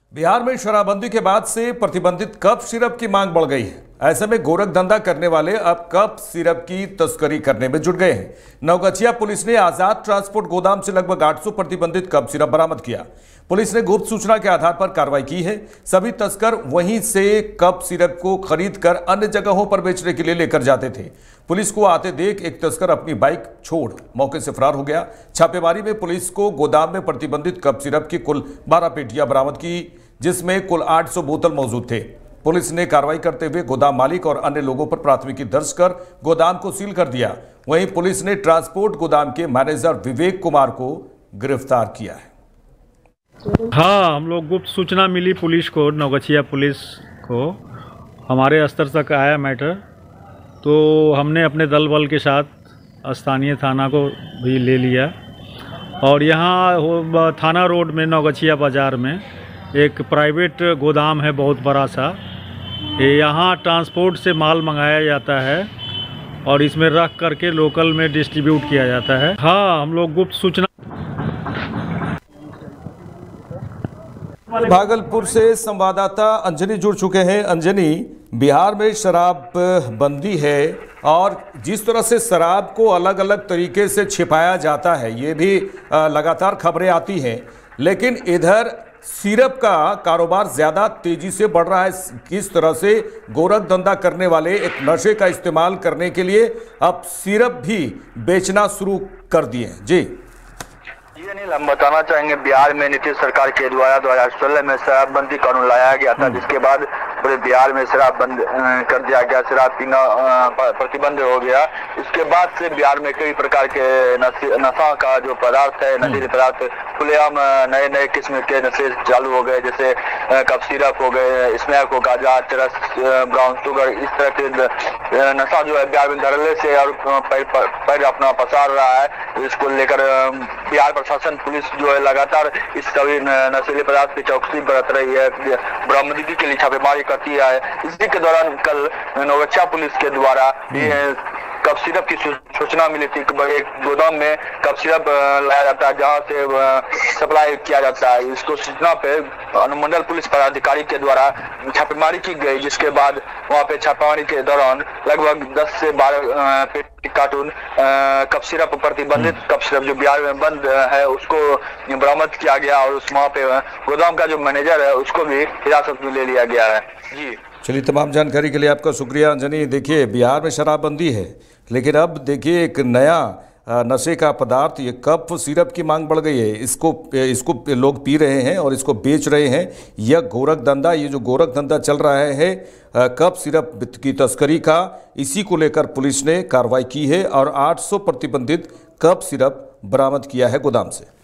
बिहार में शराबबंदी के बाद से प्रतिबंधित कफ सिरप की मांग बढ़ गई है। ऐसे में गोरख धंधा करने वाले अब कफ सिरप की तस्करी करने में जुट गए हैं। नवगछिया पुलिस ने आजाद ट्रांसपोर्ट गोदाम से लगभग 800 प्रतिबंधित कफ सिरप बरामद किया। पुलिस ने गुप्त सूचना के आधार पर कार्रवाई की है। सभी तस्कर वहीं से कफ सिरप को खरीद कर अन्य जगहों पर बेचने के लिए लेकर जाते थे। पुलिस को आते देख एक तस्कर अपनी बाइक छोड़ मौके से फरार हो गया। छापेमारी में पुलिस को गोदाम में प्रतिबंधित कफ सिरप की कुल 12 पेटियां बरामद की, जिसमें कुल 800 बोतल मौजूद थे। पुलिस ने कार्रवाई करते हुए गोदाम मालिक और अन्य लोगों पर प्राथमिकी दर्ज कर गोदाम को सील कर दिया। वहीं पुलिस ने ट्रांसपोर्ट गोदाम के मैनेजर विवेक कुमार को गिरफ्तार किया है। हाँ, हम लोग गुप्त सूचना मिली पुलिस को, नवगछिया पुलिस को हमारे स्तर तक आया मैटर, तो हमने अपने दल बल के साथ स्थानीय थाना को भी ले लिया और यहाँ थाना रोड में नवगछिया बाज़ार में एक प्राइवेट गोदाम है बहुत बड़ा सा। यहाँ ट्रांसपोर्ट से माल मंगाया जाता है और इसमें रख करके लोकल में डिस्ट्रीब्यूट किया जाता है। हाँ, हम लोग गुप्त सूचना भागलपुर से संवाददाता अंजनी जुड़ चुके हैं। अंजनी, बिहार में शराब बंदी है और जिस तरह से शराब को अलग अलग तरीके से छिपाया जाता है, ये भी लगातार खबरें आती हैं, लेकिन इधर सिरप का कारोबार ज्यादा तेजी से बढ़ रहा है। किस तरह से गोरख धंधा करने वाले एक नशे का इस्तेमाल करने के लिए अब सिरप भी बेचना शुरू कर दिए हैं। जी अनिल, हम बताना चाहेंगे, बिहार में नीतीश सरकार के द्वारा 2016 में शराबबंदी कानून लाया गया था, जिसके बाद पूरे बिहार में शराब बंद कर दिया गया, शराब पीना प्रतिबंध हो गया। इसके बाद से बिहार में कई प्रकार के नशा का जो पदार्थ है, नशीले पदार्थ खुलेआम नए नए किस्म के नशे चालू हो गए, जैसे कफ सिरप हो गए, स्मैक हो, गांजा, चरस, ब्राउन शुगर। इस तरह के नशा जो है बिहार में धड़ल्ले से और पैर अपना पसार रहा है। इसको लेकर बिहार प्रशासन, पुलिस जो है लगातार इस सभी नशीले पदार्थ की चौकसी बरत रही है, बरामदगी के लिए छापेमारी करती है। इसी के दौरान कल नवगछिया पुलिस के द्वारा कफ सिरप की सूचना मिली थी। एक गोदाम में कफ सिरप लाया जाता है, जहां से सप्लाई किया जाता है। इसको सूचना पे अनुमंडल पुलिस पदाधिकारी के द्वारा छापेमारी की गई, जिसके बाद वहां पे छापेमारी के दौरान लगभग 10 से 12 पेटी कार्टून कफ सिरप, प्रतिबंधित कफ सिरप जो बिहार में बंद है, उसको बरामद किया गया और उस वहां पे गोदाम का जो मैनेजर है उसको भी हिरासत में ले लिया गया है। जी चलिए, तमाम जानकारी के लिए आपका शुक्रिया अंजनी। देखिए, बिहार में शराबबंदी है, लेकिन अब देखिए एक नया नशे का पदार्थ, ये कफ सिरप की मांग बढ़ गई है। इसको लोग पी रहे हैं और इसको बेच रहे हैं। यह गोरख धंधा, ये जो गोरख धंधा चल रहा है कफ सिरप की तस्करी का, इसी को लेकर पुलिस ने कार्रवाई की है और 800 प्रतिबंधित कफ सिरप बरामद किया है गोदाम से।